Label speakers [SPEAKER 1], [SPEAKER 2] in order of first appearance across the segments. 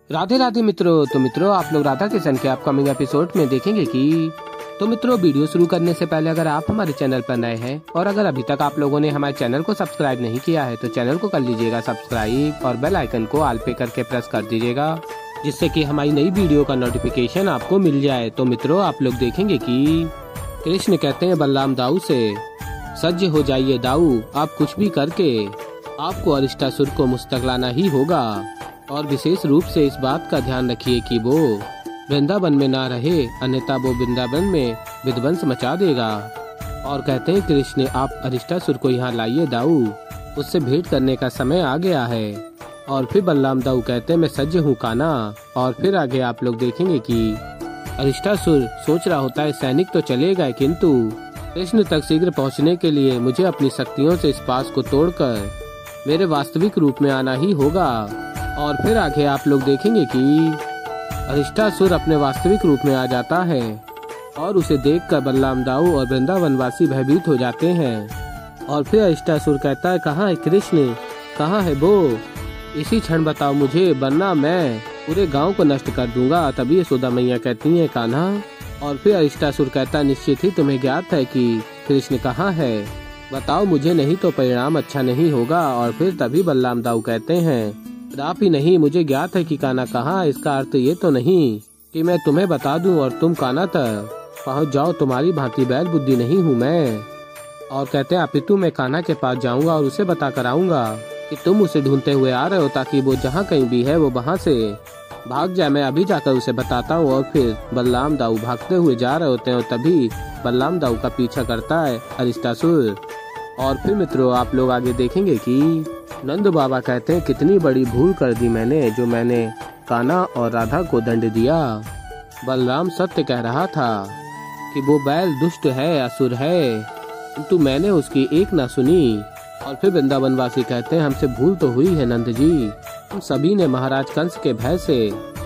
[SPEAKER 1] राधे राधे मित्रों। तो मित्रों, आप लोग राधा किशन के अपकमिंग एपिसोड में देखेंगे कि मित्रों, वीडियो शुरू करने से पहले अगर आप हमारे चैनल पर नए हैं और अगर अभी तक आप लोगों ने हमारे चैनल को सब्सक्राइब नहीं किया है तो चैनल को कर लीजिएगा सब्सक्राइब और बेल आइकन को ऑल पे करके प्रेस कर दीजिएगा, जिससे कि हमारी नई वीडियो का नोटिफिकेशन आपको मिल जाए। तो मित्रों, आप लोग देखेंगे कि कृष्ण कहते हैं बलराम दाऊ से, सज्ज हो जाइए दाऊ, आप कुछ भी करके आपको अरिष्टासुर को मुझ तक लाना ही होगा। और विशेष रूप से इस बात का ध्यान रखिए कि वो वृंदावन में ना रहे, अन्यथा वो वृंदावन में विध्वंस मचा देगा। और कहते हैं कृष्ण, आप अरिष्टासुर को यहाँ लाइए दाऊ, उससे भेंट करने का समय आ गया है। और फिर बलराम दाऊ कहते हैं मैं सज्ज हूँ काना। और फिर आगे आप लोग देखेंगे कि अरिष्टासुर सोच रहा होता है सैनिक तो चले गए, किंतु कृष्ण तक शीघ्र पहुँचने के लिए मुझे अपनी शक्तियों से इस पास को तोड़कर मेरे वास्तविक रूप में आना ही होगा। और फिर आगे आप लोग देखेंगे कि अरिष्टासुर अपने वास्तविक रूप में आ जाता है और उसे देखकर बलराम दाऊ और वृंदावनवासी भयभीत हो जाते हैं। और फिर अरिष्टासुर कहता है, कहाँ है कृष्ण, कहाँ है वो, इसी क्षण बताओ मुझे, वरना मैं पूरे गांव को नष्ट कर दूंगा। तभी यशोदा मैया कहती है कान्हा। और फिर अरिष्टासुर कहता, निश्चित ही तुम्हें ज्ञात है कि कृष्ण कहाँ है, बताओ मुझे, नहीं तो परिणाम अच्छा नहीं होगा। और फिर तभी बलराम दाऊ कहते हैं, आप ही नहीं, मुझे ज्ञात है कि कान्हा कहाँ। इसका अर्थ ये तो नहीं कि मैं तुम्हें बता दूं और तुम कान्हा तक पहुँच जाओ, तुम्हारी भांति बैल बुद्धि नहीं हूँ मैं। और कहते हैं अपितु मैं कान्हा के पास जाऊंगा और उसे बता कर आऊंगा कि तुम उसे ढूंढते हुए आ रहे हो, ताकि वो जहाँ कहीं भी है वो वहाँ से भाग जाए। मैं अभी जाकर उसे बताता हूँ। और फिर बलराम दाऊ भागते हुए जा रहे होते हैं और तभी बलराम दाऊ का पीछा करता है अरिष्टासुर। और फिर मित्रों, आप लोग आगे देखेंगे कि नंद बाबा कहते हैं कितनी बड़ी भूल कर दी मैंने, जो मैंने कान्हा और राधा को दंड दिया। बलराम सत्य कह रहा था कि वो बैल दुष्ट है, असुर है, किंतु मैंने उसकी एक ना सुनी। और फिर वृंदावनवासी कहते हैं हमसे भूल तो हुई है नंद जी, हम सभी ने महाराज कंस के भय से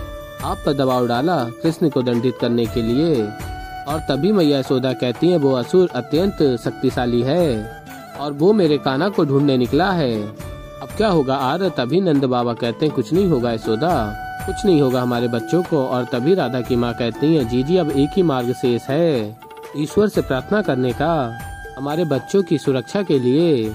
[SPEAKER 1] आप पर दबाव डाला कृष्ण को दंडित करने के लिए। और तभी मैया यशोदा कहती है वो असुर अत्यंत शक्तिशाली है और वो मेरे कान्हा को ढूंढने निकला है, अब क्या होगा आर। तभी नंद बाबा कहते हैं कुछ नहीं होगा यशोदा, कुछ नहीं होगा हमारे बच्चों को। और तभी राधा की माँ कहती है जी अब एक ही मार्ग शेष है, ईश्वर से प्रार्थना करने का हमारे बच्चों की सुरक्षा के लिए।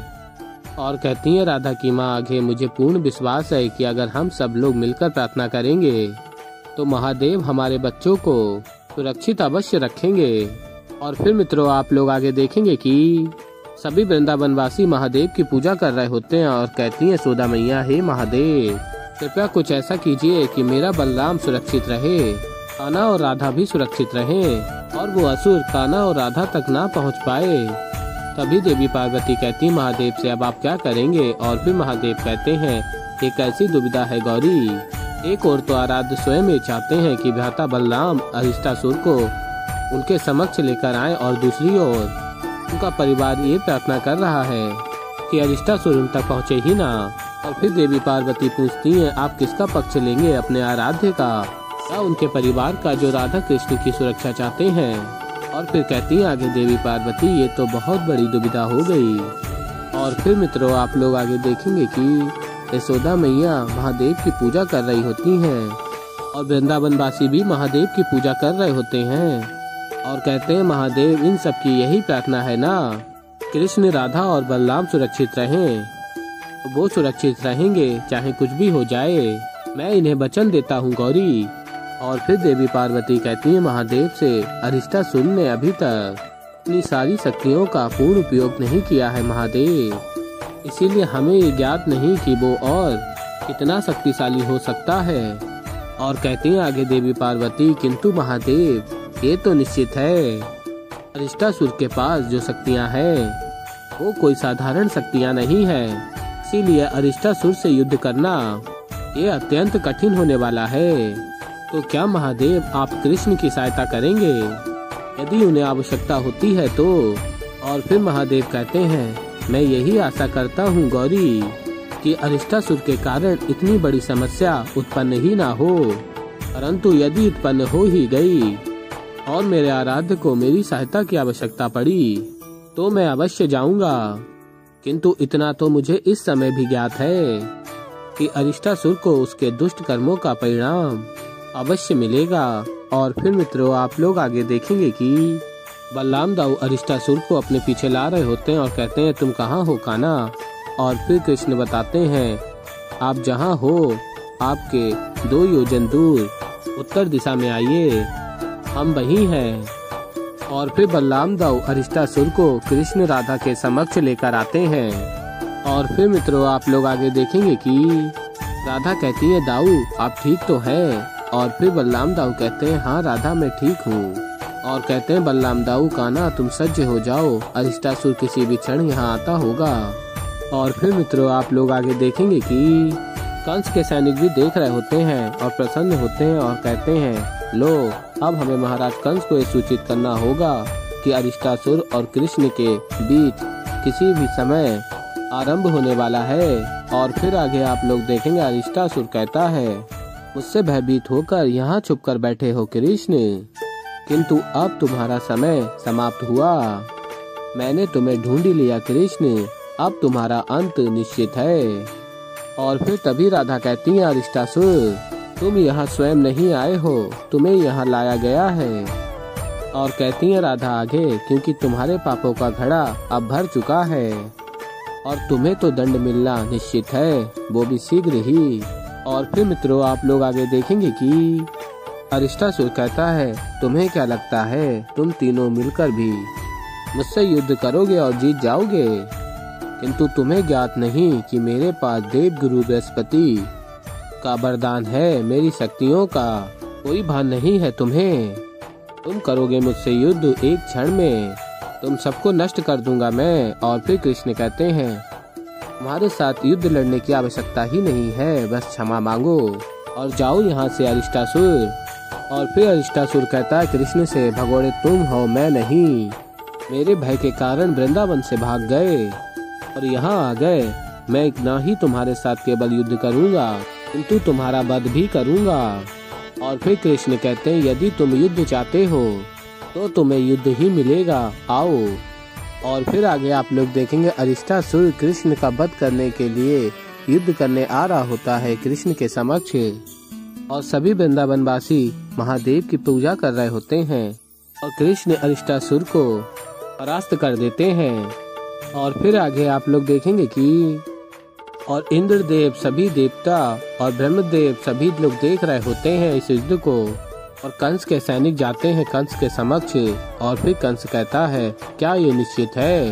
[SPEAKER 1] और कहती है राधा की माँ आगे, मुझे पूर्ण विश्वास है कि अगर हम सब लोग मिलकर प्रार्थना करेंगे तो महादेव हमारे बच्चों को सुरक्षित अवश्य रखेंगे। और फिर मित्रों, आप लोग आगे देखेंगे कि सभी वृंदावनवासी महादेव की पूजा कर रहे होते हैं और कहती हैं यशोदा मैया, हे महादेव कृपया कुछ ऐसा कीजिए कि मेरा बलराम सुरक्षित रहे, कान्हा और राधा भी सुरक्षित रहें और वो असुर कान्हा और राधा तक ना पहुंच पाए। तभी देवी पार्वती कहती महादेव से, अब आप क्या करेंगे। और फिर महादेव कहते हैं ये कैसी दुविधा है गौरी, एक ओर तो आराध्य स्वयं ही चाहते हैं कि भ्राता बलराम अरिष्टासुर को उनके समक्ष लेकर आए और दूसरी ओर उनका परिवार ये प्रार्थना कर रहा है कि अरिष्टासुर उन तक पहुँचे ही ना। और फिर देवी पार्वती पूछती हैं आप किसका पक्ष लेंगे, अपने आराध्य का या उनके परिवार का जो राधा कृष्ण की सुरक्षा चाहते हैं। और फिर कहती हैं आगे देवी पार्वती, ये तो बहुत बड़ी दुविधा हो गई। और फिर मित्रों, आप लोग आगे देखेंगे कि यशोदा मैया महादेव की पूजा कर रही होती हैं और वृंदावनवासी भी महादेव की पूजा कर रहे होते हैं और कहते हैं महादेव इन सब की यही प्रार्थना है ना, कृष्ण राधा और बलराम सुरक्षित रहें, वो सुरक्षित रहेंगे चाहे कुछ भी हो जाए, मैं इन्हें वचन देता हूँ गौरी। और फिर देवी पार्वती कहती है महादेव से, अरिष्टासुर ने अभी तक अपनी सारी शक्तियों का पूर्ण उपयोग नहीं किया है महादेव, इसीलिए हमें ये ज्ञात नहीं कि वो और कितना शक्तिशाली हो सकता है। और कहती हैं आगे देवी पार्वती, किंतु महादेव ये तो निश्चित है अरिष्टासुर के पास जो शक्तियां हैं वो कोई साधारण शक्तियां नहीं है, इसीलिए अरिष्टासुर से युद्ध करना ये अत्यंत कठिन होने वाला है। तो क्या महादेव आप कृष्ण की सहायता करेंगे यदि उन्हें आवश्यकता होती है तो। और फिर महादेव कहते हैं मैं यही आशा करता हूँ गौरी कि अरिष्टासुर के कारण इतनी बड़ी समस्या उत्पन्न ही ना हो, परंतु यदि उत्पन्न हो ही गई और मेरे आराध्य को मेरी सहायता की आवश्यकता पड़ी तो मैं अवश्य जाऊंगा, किंतु इतना तो मुझे इस समय भी ज्ञात है कि अरिष्टासुर को उसके दुष्ट कर्मों का परिणाम अवश्य मिलेगा। और फिर मित्रों आप लोग आगे देखेंगे कि बलराम दाऊ अरिष्टासुर को अपने पीछे ला रहे होते हैं और कहते हैं तुम कहाँ हो कान्हा। और फिर कृष्ण बताते हैं आप जहाँ हो आपके 2 योजन दूर उत्तर दिशा में आइए, हम वहीं हैं। और फिर बलराम दाऊ अरिष्टासुर को कृष्ण राधा के समक्ष लेकर आते हैं। और फिर मित्रों आप लोग आगे देखेंगे कि राधा कहती है दाऊ आप ठीक तो हैं। और फिर बलराम दाऊ कहते हैं हाँ राधा मैं ठीक हूँ। और कहते हैं बलराम दाऊ कान्हा तुम सज्ज हो जाओ, अरिष्टासुर किसी भी क्षण यहाँ आता होगा। और फिर मित्रों आप लोग आगे देखेंगे कि कंस के सैनिक भी देख रहे होते हैं और प्रसन्न होते हैं और कहते हैं लो अब हमें महाराज कंस को यह सूचित करना होगा कि अरिष्टासुर और कृष्ण के बीच किसी भी समय आरंभ होने वाला है। और फिर आगे आप लोग देखेंगे अरिष्टासुर कहता है मुझसे भयभीत होकर यहाँ छुपकर बैठे हो कृष्ण, किंतु अब तुम्हारा समय समाप्त हुआ। मैंने तुम्हें ढूंढ लिया कृष्ण, अब तुम्हारा अंत निश्चित है। और फिर तभी राधा कहती है अरिष्टासुर तुम यहाँ स्वयं नहीं आए हो, तुम्हें यहाँ लाया गया है। और कहती है राधा आगे क्योंकि तुम्हारे पापों का घड़ा अब भर चुका है और तुम्हें तो दंड मिलना निश्चित है, वो भी शीघ्र ही। और फिर मित्रों आप लोग आगे देखेंगे कि अरिष्टासुर कहता है तुम्हें क्या लगता है तुम तीनों मिलकर भी मुझसे युद्ध करोगे और जीत जाओगे, किंतु तुम्हें ज्ञात नहीं कि मेरे पास देव गुरु बृहस्पति का वरदान है, मेरी शक्तियों का कोई भान नहीं है तुम्हें। तुम करोगे मुझसे युद्ध एक क्षण में तुम सबको नष्ट कर दूंगा मैं। और फिर कृष्ण कहते हैं तुम्हारे साथ युद्ध लड़ने की आवश्यकता ही नहीं है, बस क्षमा मांगो और जाओ यहाँ से अरिष्टासुर। और फिर अरिष्टासुर कहता है कृष्ण से भगोड़े तुम हो मैं नहीं, मेरे भय के कारण वृंदावन से भाग गए और यहाँ आ गए। मैं ना ही तुम्हारे साथ केवल युद्ध करूँगा किंतु तुम्हारा वध भी करूँगा। और फिर कृष्ण कहते हैं यदि तुम युद्ध चाहते हो तो तुम्हें युद्ध ही मिलेगा, आओ। और फिर आगे आप लोग देखेंगे अरिष्टासुर कृष्ण का वध करने के लिए युद्ध करने आ रहा होता है कृष्ण के समक्ष। और सभी वृंदावनवासी महादेव की पूजा कर रहे होते हैं और कृष्ण अरिष्टासुर को परास्त कर देते हैं। और फिर आगे आप लोग देखेंगे कि और इंद्रदेव सभी देवता और ब्रह्मदेव सभी लोग देख रहे होते हैं इस युद्ध को। और कंस के सैनिक जाते हैं कंस के समक्ष और फिर कंस कहता है क्या ये निश्चित है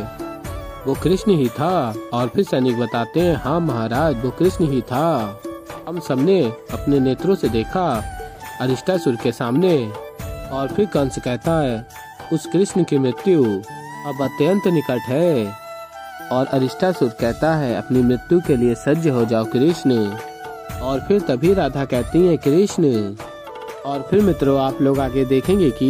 [SPEAKER 1] वो कृष्ण ही था। और फिर सैनिक बताते हैं हाँ महाराज वो कृष्ण ही था, हम सबने अपने नेत्रों से देखा अरिष्टासुर के सामने। और फिर कंस कहता है उस कृष्ण की मृत्यु अब अत्यंत निकट है। और अरिष्टासुर कहता है अपनी मृत्यु के लिए सज्ज हो जाओ कृष्ण। और फिर तभी राधा कहती है कृष्ण। और फिर मित्रों आप लोग आगे देखेंगे कि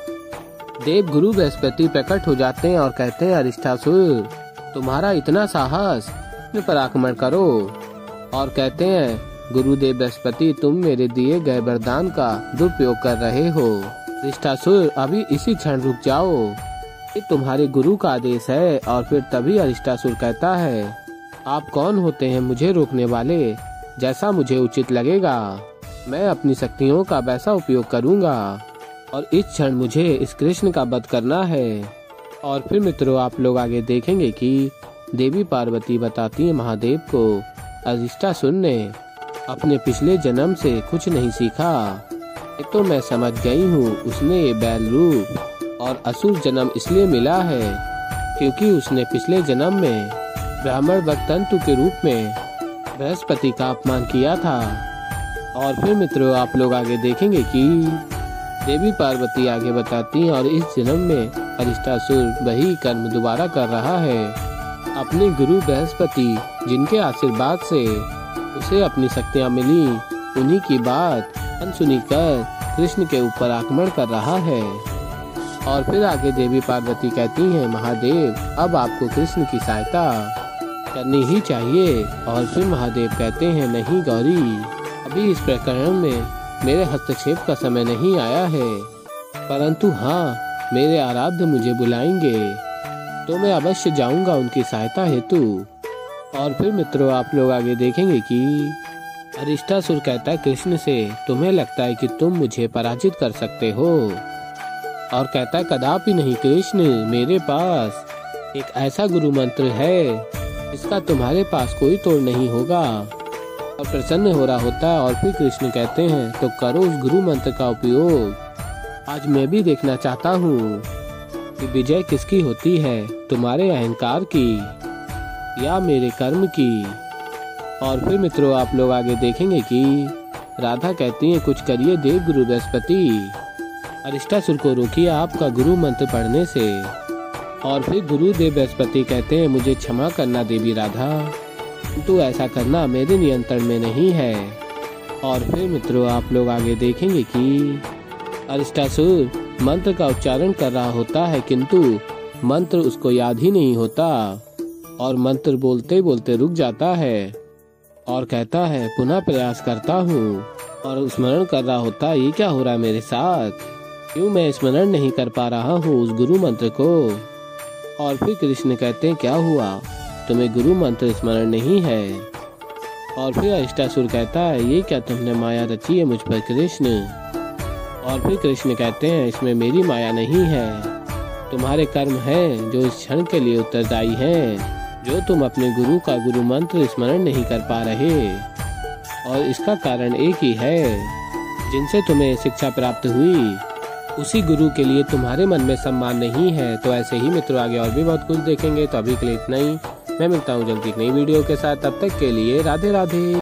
[SPEAKER 1] देव गुरु बृहस्पति प्रकट हो जाते हैं और कहते हैं अरिष्टासुर तुम्हारा इतना साहस, अपने पर आक्रमण करो। और कहते हैं गुरुदेव बृहस्पति तुम मेरे दिए गए वरदान का दुरुपयोग कर रहे हो, अरिष्टासुर अभी इसी क्षण रुक जाओ, ये तुम्हारे गुरु का आदेश है। और फिर तभी अरिष्टासुर कहता है आप कौन होते हैं मुझे रोकने वाले, जैसा मुझे उचित लगेगा मैं अपनी शक्तियों का वैसा उपयोग करूंगा और इस क्षण मुझे इस कृष्ण का वध करना है। और फिर मित्रों आप लोग आगे देखेंगे कि देवी पार्वती बताती है महादेव को अरिष्टासुर ने अपने पिछले जन्म से कुछ नहीं सीखा, ये तो मैं समझ गई हूँ उसने ये बैल रूप और असुर जन्म इसलिए मिला है क्योंकि उसने पिछले जन्म में ब्राह्मण वक्तंतु के रूप में बृहस्पति का अपमान किया था। और फिर मित्रों आप लोग आगे देखेंगे कि देवी पार्वती आगे बताती हैं और इस जन्म में अरिष्टासुर वही कर्म दोबारा कर रहा है। अपने गुरु बृहस्पति जिनके आशीर्वाद से उसे अपनी शक्तियाँ मिली उन्हीं की बात अनसुनी कर कृष्ण के ऊपर आक्रमण कर रहा है। और फिर आगे देवी पार्वती कहती हैं महादेव अब आपको कृष्ण की सहायता करनी ही चाहिए। और फिर महादेव कहते हैं नहीं गौरी, अभी इस प्रकरण में मेरे हस्तक्षेप का समय नहीं आया है, परंतु हाँ मेरे आराध्य मुझे बुलाएंगे तो मैं अवश्य जाऊंगा उनकी सहायता हेतु। और फिर मित्रों आप लोग आगे देखेंगे कि अरिष्टासुर कहता है कृष्ण से, तुम्हें लगता है कि तुम मुझे पराजित कर सकते हो? और कहता है कदापि नहीं कृष्ण, मेरे पास एक ऐसा गुरु मंत्र है इसका तुम्हारे पास कोई तोड़ नहीं होगा। और प्रसन्न हो रहा होता है। और फिर कृष्ण कहते हैं तो करो उस गुरु मंत्र का उपयोग। आज मैं भी देखना चाहता हूँ कि विजय किसकी होती है, तुम्हारे अहंकार की या मेरे कर्म की। और फिर मित्रों आप लोग आगे देखेंगे कि राधा कहती है कुछ करिए देव गुरु बृहस्पति, अरिष्टासुर को रोकिए आपका गुरु मंत्र पढ़ने से। और फिर गुरुदेव बृहस्पति कहते हैं मुझे क्षमा करना देवी राधा, किंतु ऐसा करना मेरे नियंत्रण में नहीं है। और फिर मित्रों आप लोग आगे देखेंगे कि अरिष्टासुर मंत्र का उच्चारण कर रहा होता है किंतु मंत्र उसको याद ही नहीं होता और मंत्र बोलते बोलते रुक जाता है और कहता है पुनः प्रयास करता हूँ। और स्मरण कर रहा होता है ये क्या हो रहा है मेरे साथ, क्यों मैं स्मरण नहीं कर पा रहा हूँ उस गुरु मंत्र को। और फिर कृष्ण कहते हैं क्या हुआ, तुम्हें गुरु मंत्र स्मरण नहीं है? और फिर अरिष्टासुर कहता है ये क्या तुमने माया रची है मुझ पर कृष्ण। और फिर कृष्ण कहते हैं इसमें मेरी माया नहीं है, तुम्हारे कर्म हैं जो इस क्षण के लिए उत्तरदायी हैं, जो तुम अपने गुरु का गुरु मंत्र स्मरण नहीं कर पा रहे। और इसका कारण एक ही है, जिनसे तुम्हें शिक्षा प्राप्त हुई उसी गुरु के लिए तुम्हारे मन में सम्मान नहीं है। तो ऐसे ही मित्रों आगे और भी बहुत कुछ देखेंगे। तो अभी के लिए इतना ही, मैं मिलता हूँ जल्दी एक नई वीडियो के साथ, तब तक के लिए राधे राधे।